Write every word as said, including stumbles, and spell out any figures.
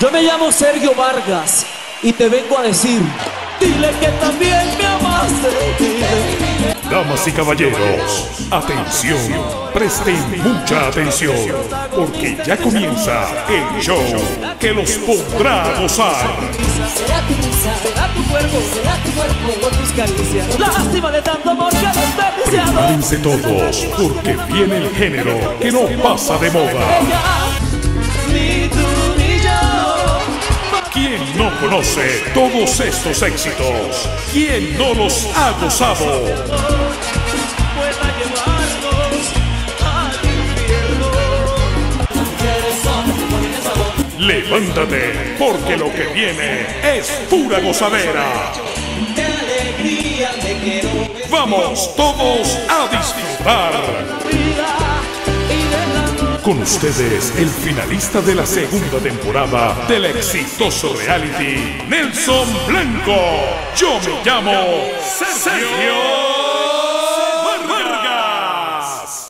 Yo me llamo Sergio Vargas y te vengo a decir, dile que también me amaste. Damas y caballeros, atención, presten mucha atención, porque ya comienza el show que los pondrá a gozar. Será tu risa, será tu cuerpo, será tu cuerpo con tus caricias. Lástima de tanto amor que has desperdiciado. Prepárense todos, porque viene el género que no pasa de moda. Ni tú ni yo. ¿Quién no conoce todos estos éxitos? ¿Quién no los ha gozado? Pueda llevarnos al infierno. Levántate, porque lo que viene es pura gozadera. De alegría me quiero vestir. Vamos todos a disfrutar. Con ustedes, el finalista de la segunda temporada del exitoso reality, Nelson Blanco. Yo me llamo Sergio